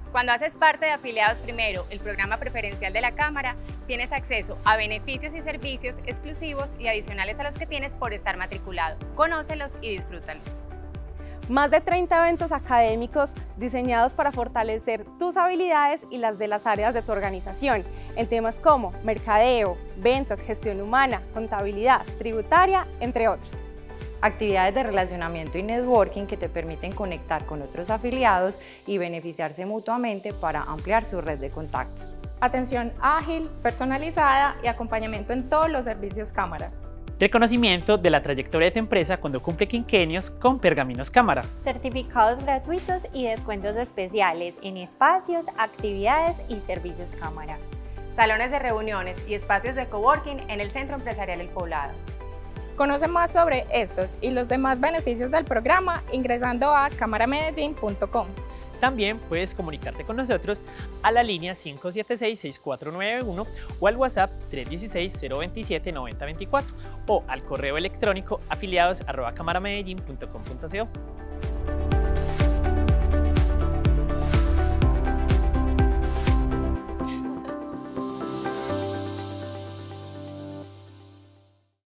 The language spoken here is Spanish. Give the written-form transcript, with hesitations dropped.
Cuando haces parte de Afiliados Primero, el programa preferencial de la Cámara, tienes acceso a beneficios y servicios exclusivos y adicionales a los que tienes por estar matriculado. Conócelos y disfrútalos. Más de 30 eventos académicos diseñados para fortalecer tus habilidades y las de las áreas de tu organización, en temas como mercadeo, ventas, gestión humana, contabilidad, tributaria, entre otros. Actividades de relacionamiento y networking que te permiten conectar con otros afiliados y beneficiarse mutuamente para ampliar su red de contactos. Atención ágil, personalizada y acompañamiento en todos los servicios Cámara. Reconocimiento de la trayectoria de tu empresa cuando cumple quinquenios con Pergaminos Cámara. Certificados gratuitos y descuentos especiales en espacios, actividades y servicios Cámara. Salones de reuniones y espacios de coworking en el Centro Empresarial El Poblado. Conoce más sobre estos y los demás beneficios del programa ingresando a cámaramedellín.com. También puedes comunicarte con nosotros a la línea 576-6491 o al WhatsApp 316-027-9024 o al correo electrónico afiliados@cámaramedellin.com.co.